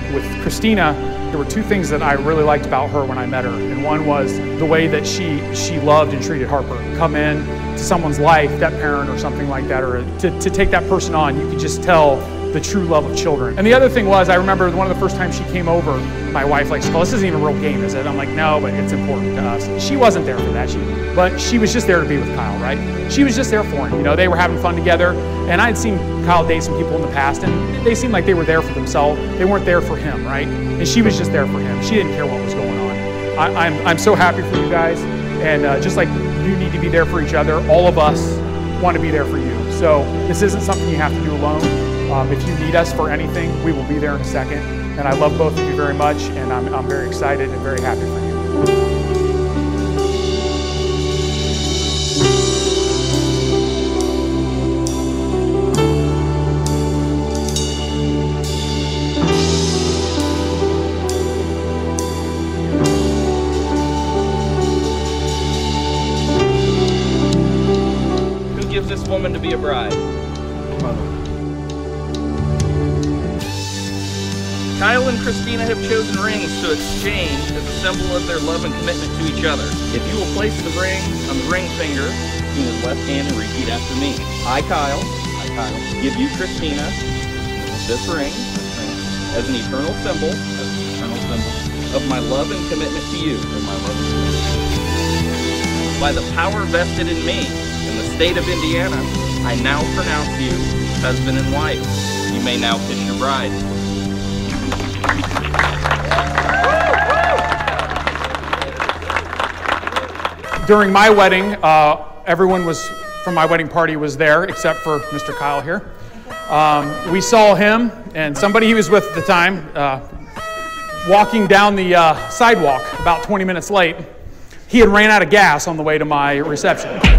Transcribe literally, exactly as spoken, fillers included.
with Kristina, there were two things that I really liked about her when I met her. And one was the way that she, she loved and treated Harper. Come in to someone's life, that parent or something like that, or to, to take that person on, you could just tell the true love of children. And the other thing was, I remember one of the first times she came over, my wife like, "Oh, this isn't even a real game, is it?" I'm like, "No, but it's important to us." She wasn't there for that, she, but she was just there to be with Kyle, right? She was just there for him. You know, they were having fun together, and I'd seen Kyle date some people in the past, and they seemed like they were there for themselves. They weren't there for him, right? And she was just there for him. She didn't care what was going on. I, I'm, I'm so happy for you guys, and uh, just like you need to be there for each other, all of us want to be there for you. So this isn't something you have to do alone. Um, if you need us for anything, we will be there in a second. And I love both of you very much, and I'm, I'm very excited and very happy for you. Who gives this woman to be a bride? Mother. Kyle and Kristina have chosen rings to exchange as a symbol of their love and commitment to each other. If you will place the ring on the ring finger in his left hand and repeat after me. I, Kyle, I, Kyle, give you, Kristina, this ring, this ring as an eternal symbol, as an eternal symbol of my love and commitment to you. Of my love and commitment. By the power vested in me in the state of Indiana, I now pronounce you husband and wife. You may now kiss your bride. During my wedding, uh, everyone was from my wedding party was there except for Mister Kyle here. Um, we saw him and somebody he was with at the time uh, walking down the uh, sidewalk about twenty minutes late. He had ran out of gas on the way to my reception.